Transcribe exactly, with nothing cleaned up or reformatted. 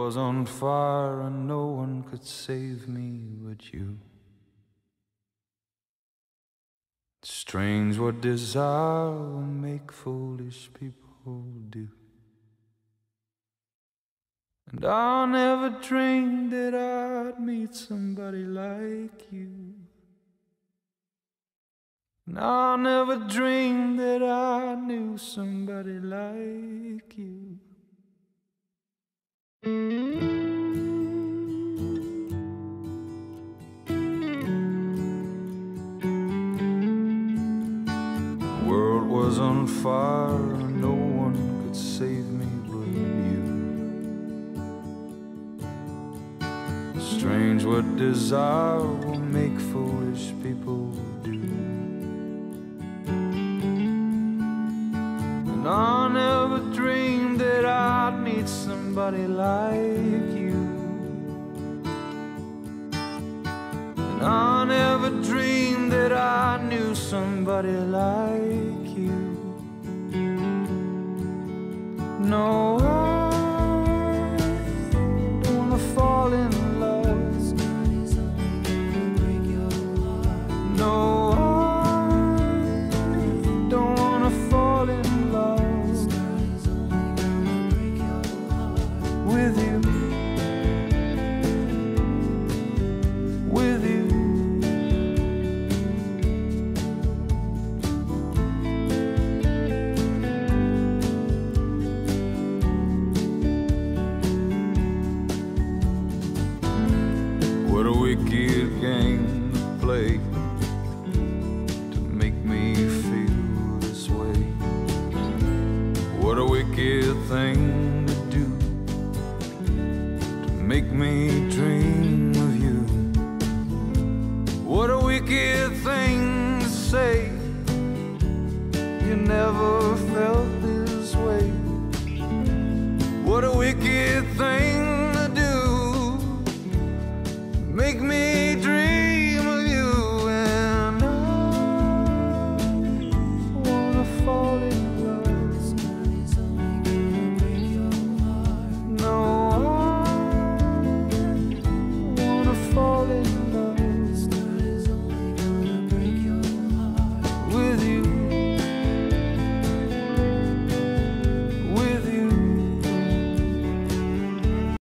was on fire and no one could save me but you. Strange what desire will make foolish people do. And I never dreamed that I'd meet somebody like you. And I never dreamed that I knew somebody like you. The world was on fire and no one could save me but you. Strange what desire will make foolish people do. And I never dreamed that I'd meet somebody like you. And I never dreamed that I knew somebody like you. No, I don't wanna fall in love. No, I don't wanna fall in love with you, with you. What a wicked game to play to make me feel this way. What a wicked thing to do to make me dream of you. What a wicked thing to say. You never felt this way. What a wicked thing